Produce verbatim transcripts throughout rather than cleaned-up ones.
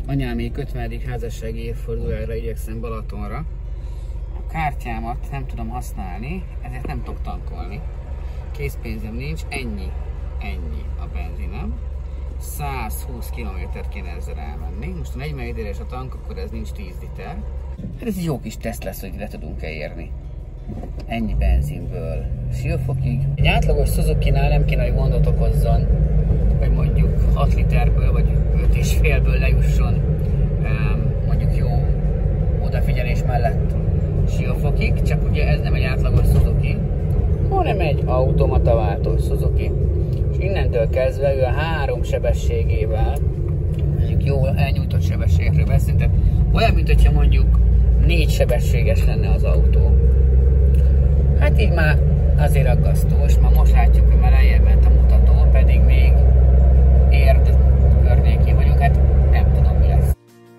anyámék ötvenedik házassági évfordulójára igyekszem Balatonra. A kártyámat nem tudom használni, ezért nem tudok tankolni. Készpénzem nincs, ennyi, ennyi a benzinem. százhúsz kilométert kéne ezzel elmenni. Most a negyven literes a tank, akkor ez nincs tíz liter. Hát ez egy jó kis teszt lesz, hogy le tudunk-e érni. Ennyi benzinből Siófokig. Egy átlagos Suzuki-nál nem kéne, hogy gondot okozzon, hogy mondjuk hat literből vagy öt és félből lejusson mondjuk jó odafigyelés mellett Siófokig, csak ugye ez nem egy átlagos Suzuki, hanem egy automata váltós Suzuki. És innentől kezdve ő a három sebességével, mondjuk jó elnyújtott sebességről beszélünk, tehát olyan, mint hogyha mondjuk négy sebességes lenne az autó. Hát így már azért aggasztó, és már most látjuk, hogy már lejjebb ment a mutató, pedig még Érd környékén vagyunk, hát nem tudom, mi lesz.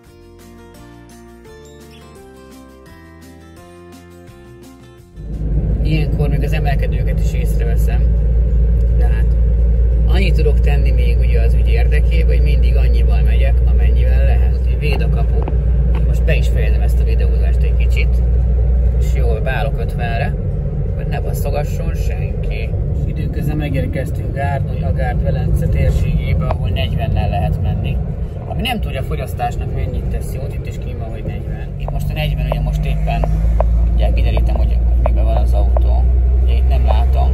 Ilyenkor még az emelkedőket is észreveszem, de hát annyit tudok tenni még ugye az ügy érdekében, hogy mindig annyival megyek, amennyivel lehet. Véd a kapu. Most be is fejezem ezt a videózást egy kicsit, és jól beállok ötvenre, hogy ne basszogasson senki. Időközben megérkeztünk Gárdony, Agárd, Velence térségébe, ahol negyvennel lehet menni. Ami nem tudja a fogyasztásnak mennyit tesz jót, itt is kín van, hogy negyven. Itt most a negyven, ugye most éppen ugye kiderítem, hogy miben van az autó. Ugye itt nem látom.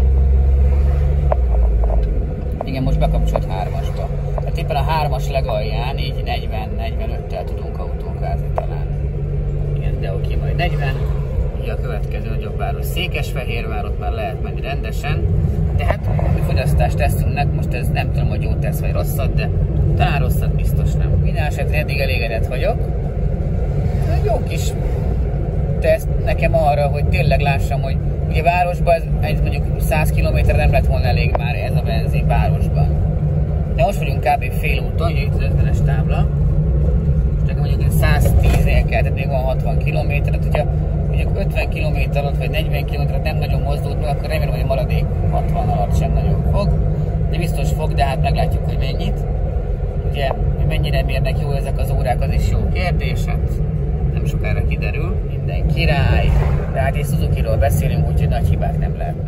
Igen, most bekapcsolt hármasba. Tehát éppen a hármas legalján így negyven-negyvenöttel tudunk autókázni talán. Igen, de oké, majd negyven. Ugye a következő nagyobb város Székesfehérvár, ott már lehet menni rendesen. De hát mi fogyasztást teszünk, most ez nem tudom, hogy jót tesz vagy rosszat, de talán rosszat biztos nem. Minden esetre eddig elégedett vagyok. Ez egy jó kis teszt nekem arra, hogy tényleg lássam, hogy ugye városban ez, ez mondjuk száz kilométer nem lett volna elég már ez a benzin városban. De most vagyunk kb. Fél úton, ugye itt az ötvenes tábla. És nekem mondjuk száztíznél kell, tehát még van hatvan kilométer, tehát hogyha mondjuk ötven kilométer alatt vagy negyven kilométer nem nagyon mozdult meg, akkor remélem, hogy a maradék hatvan alatt sem nagyon fog. De biztos fog, de hát meglátjuk, hogy mennyit. Ugye, hogy mennyire mérnek jó ezek az órák, az is jó kérdés, hát nem sokára kiderül. Minden király, de hát egy Suzuki-ról beszélünk, úgyhogy nagy hibák nem lehetnek.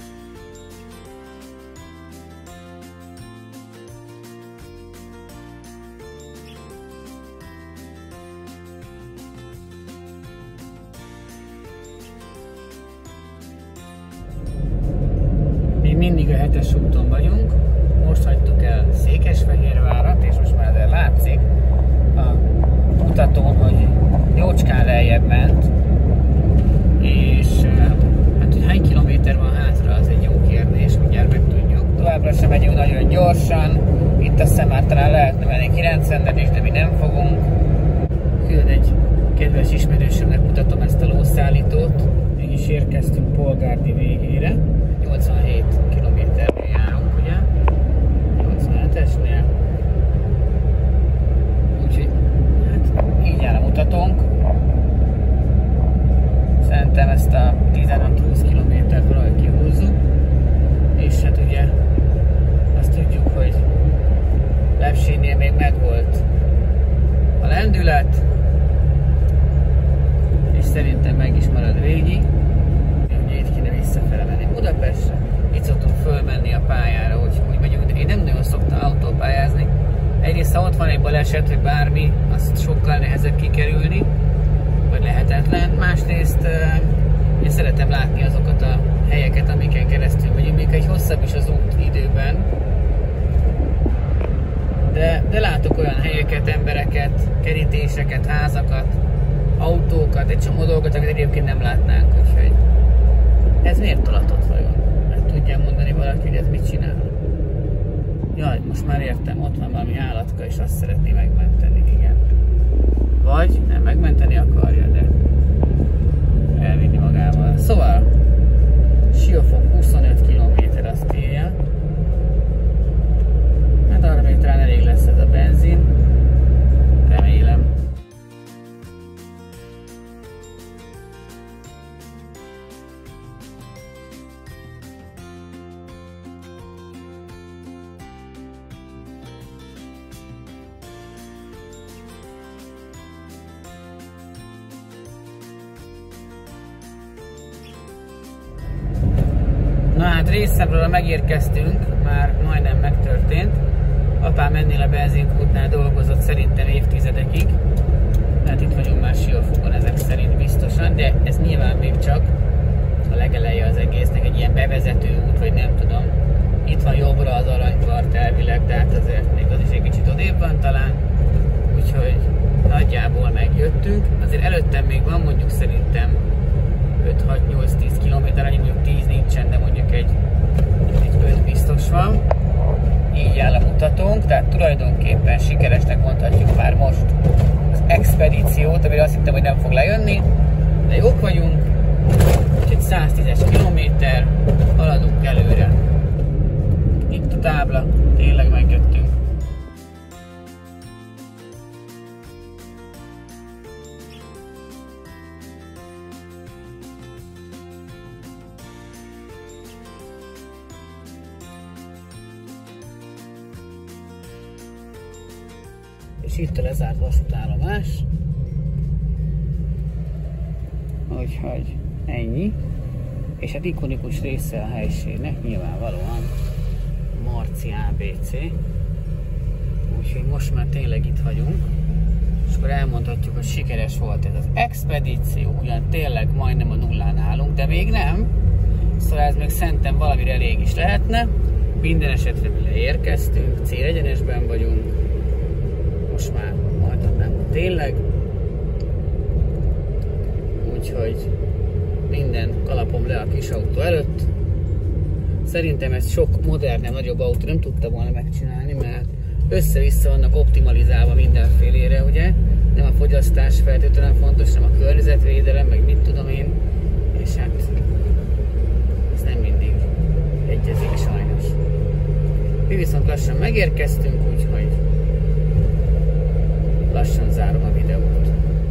Mindig a hetes úton vagyunk, most hagytuk el Székesfehérvárat, és most már ezzel látszik a mutatón, hogy jócskán lejjebb ment, és hát hogy hány kilométer van hátra, az egy jó kérdés, mindjárt megtudjuk. Továbbra sem megyünk nagyon gyorsan, itt azt hiszem már talán lehetne menni kilencvennet is, de mi nem fogunk. Külön egy kedves ismerősömnek mutatom ezt a lószállítót, így is érkeztünk Polgárdi végére. nyolcvanhét kilométernél járunk, ugye? nyolcvanhetesnél. Úgyhogy, hát így áll a mutatónk. Szerintem ezt a tizenöt-húsz kilométert valahogy kihúzzuk. És hát ugye azt tudjuk, hogy Lepsénynél még megvolt a lendület, és szerintem meg is marad végig. Itt kéne visszafele menni Budapestre. Itt szoktunk fölmenni a pályára, hogy úgy megyünk, de én nem nagyon szoktam autópályázni. Egyrészt, ha ott van egy baleset, vagy bármi, azt sokkal nehezebb kikerülni, vagy lehetetlen. Másrészt uh, én szeretem látni azokat a helyeket, amiken keresztül megyünk, még egy hosszabb is az út időben. De, de látok olyan helyeket, embereket, kerítéseket, házakat, autókat, egy csomó dolgot, amit egyébként nem látnánk, úgyhogy ez miért tolatott vajon? Meg tudja mondani valaki, hogy ez mit csinál? Jaj, most már értem, ott van valami állatka, és azt szeretné megmenteni, igen. Vagy nem megmenteni akarja, de elvinni magával. Szóval, Siófok huszonöt kilométer, azt írja. Hát arra még talán elég lesz ez a benzin. Remélem. Tehát részemről megérkeztünk, már majdnem megtörtént. Apám ennél a benzinkútnál dolgozott szerintem évtizedekig. Tehát itt vagyunk már Siófokon ezek szerint biztosan, de ez nyilván még csak a legeleje az egésznek, egy ilyen bevezető út, vagy nem tudom. Itt van jobbra az Aranypart elvileg, de hát azért még az is egy kicsit odébb van talán. Úgyhogy nagyjából megjöttünk. Azért előttem még van mondjuk szerintem öt hat nyolc tíz kilométer, annyi mondjuk tíz nincsen, de mondjuk egy, egy öt biztos van. Így áll a mutatónk, tehát tulajdonképpen sikeresnek mondhatjuk már most az expedíciót, amire azt hittem, hogy nem fog lejönni, de jók vagyunk, úgyhogy száztízes kilométer, haladunk előre. Itt a tábla, tényleg megjöttünk. És itt a lezárt vasútállomás. Úgyhogy ennyi. És hát ikonikus része a helységnek nyilvánvalóan Marci á bé cé. Úgyhogy most már tényleg itt vagyunk. És akkor elmondhatjuk, hogy sikeres volt ez az expedíció. Ugyan tényleg majdnem a nullán állunk, de még nem. Szóval ez még szerintem valamire elég is lehetne. Minden esetre mire érkeztünk, célegyenesben vagyunk. Most már mondhatnám, tényleg. Úgyhogy minden kalapom le a kis autó előtt. Szerintem ez sok modernebb, nagyobb autó nem tudta volna megcsinálni, mert össze-vissza vannak optimalizálva mindenfélére, ugye? Nem a fogyasztás feltétlenül fontos, hanem a környezetvédelem, meg mit tudom én. És hát ez nem mindig egyezik sajnos. Mi viszont lassan megérkeztünk, úgyhogy lassan zárom a videót.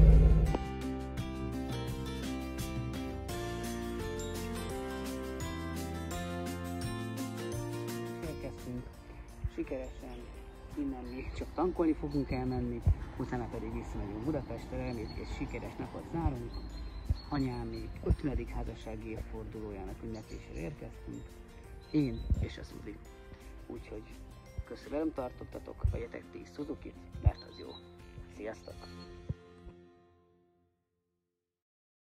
Érkeztünk sikeresen, innen még csak tankolni fogunk elmenni, utána pedig visszamegyünk Budapestre, reméljük egy sikeres napot zárunk. Anyám még ötvenedik házassági évfordulójának ünneplésére érkeztünk, én és a Suzi. Úgyhogy köszönöm, tartottatok, vegyetek ti is Suzukit, mert az jó. Sziasztok!